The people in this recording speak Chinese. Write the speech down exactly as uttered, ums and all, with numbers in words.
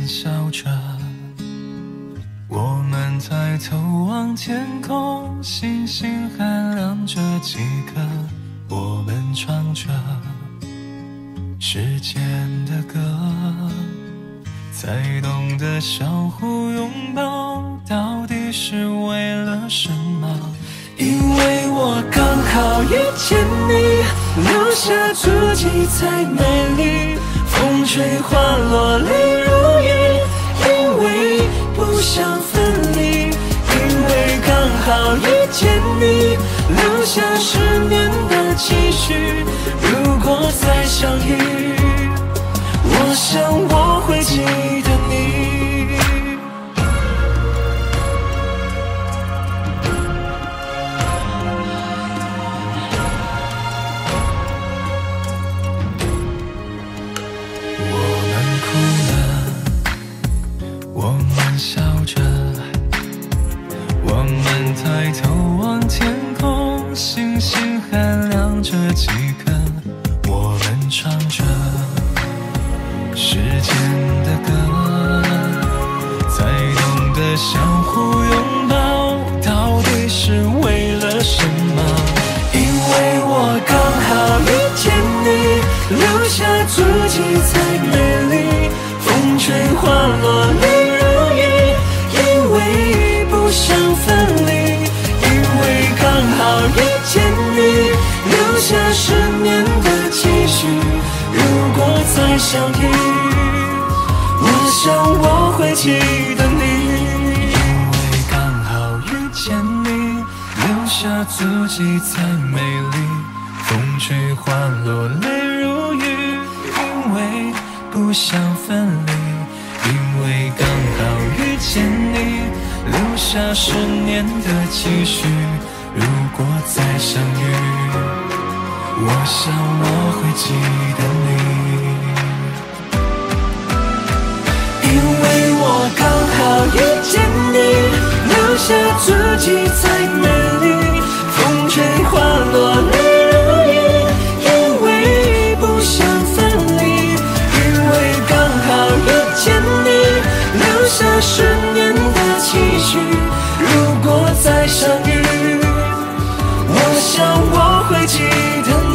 笑着，我们抬头望天空，星星还亮着几颗，我们唱着时间的歌，才懂得相互拥抱到底是为了什么。因为我刚好遇见你，留下足迹才美丽，风吹花落泪如雨，因为不想分离，因为刚好遇见你，留下十年的期许，如果再相遇，我想我会记得你。笑着，我们抬头望天空，星星还亮着几颗，我们唱着时间的歌，才懂得相互拥抱到底是为了什么。因为我刚好遇见你，留下足迹才美丽，风吹花落泪不想分离，因为刚好遇见你，留下十年的期许，如果再相遇，我想我会记得你。因为刚好遇见你，留下足迹才美丽，风吹花落泪如雨，因为不想分离，因为刚好遇见你，留下十年的期许，如果再相遇，我想我会记得你。因为我刚好遇见你，留下足迹才美丽，风吹花落泪如雨，因为不想分离，因为刚好遇见你，留下十年的期许，如果再相遇，我想我会记得你。